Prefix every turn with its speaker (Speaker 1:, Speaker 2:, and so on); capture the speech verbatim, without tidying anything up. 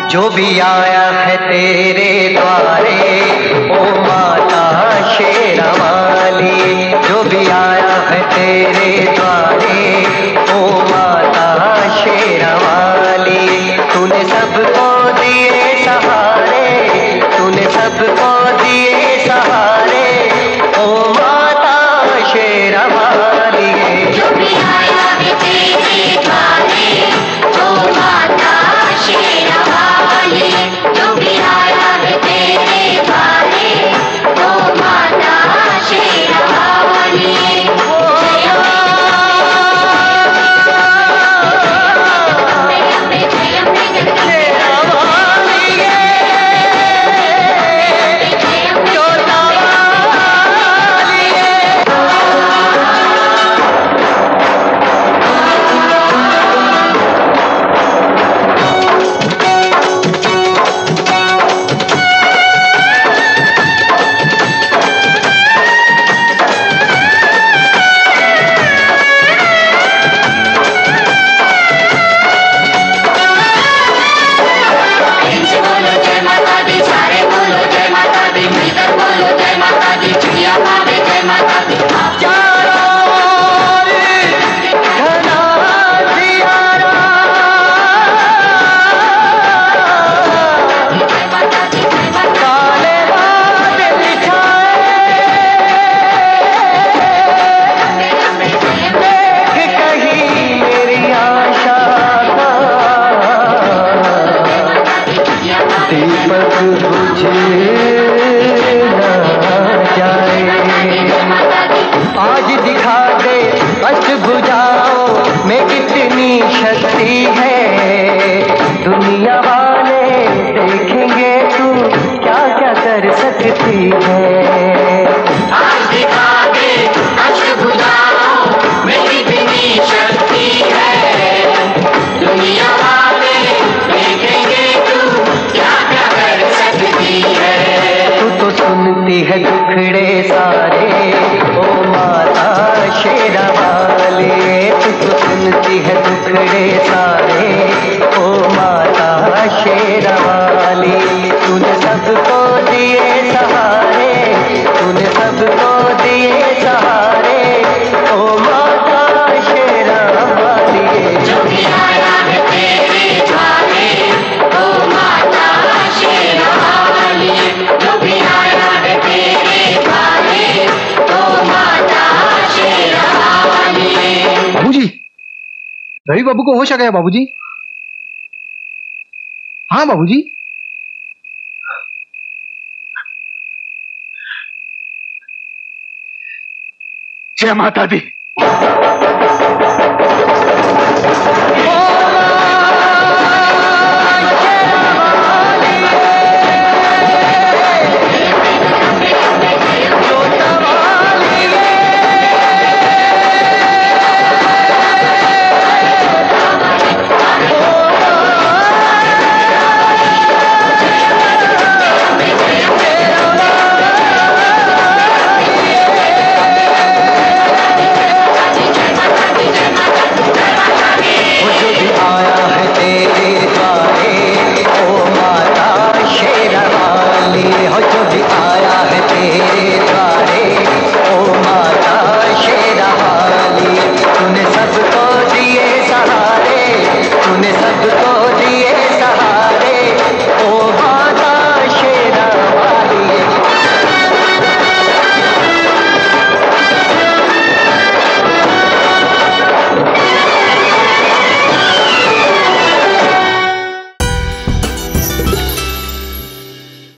Speaker 1: जो भी आया है तेरे द्वारे, ओ माता शेरावाली। जो भी आया है तेरे द्वारे, ओ माता शेरावाली। तूने सबको दिए सहारे, तूने सबको दिए सहारे, ओ माता शेरावाली।
Speaker 2: जो भी आया है तेरे द्वारे, ओ माता शेरावाली। जो भी आया है तेरे द्वारे, ओ माता शेरावाली।
Speaker 1: आज दिखा दे अष्टभुजाओं में कितनी शक्ति है। दुनिया वाले देखेंगे तू क्या क्या कर सकती है।
Speaker 2: आज दिखा दे अष्टभुजाओं में कितनी शक्ति है। दुनिया वाले देखेंगे तू क्या क्या कर सकती है।
Speaker 1: तू तो सुनती है दुखड़े सारे, ओ माता शेरावाली। तू तो सुनती है दुखड़े सारे, ओ माता शेरावाली। तूने सबको दिए सहारे, तूने सबको दिए सहारे, ओ माता शेरावाली।
Speaker 2: जो भी आया है तेरे द्वारे, ओ माता शेरावाली। जो भी आया है तेरे द्वारे, ओ माता शेरावाली।
Speaker 3: बाबूजी, रवि बाबू को होश आ गया बाबूजी। हाँ बाबूजी।
Speaker 4: जय माता दी।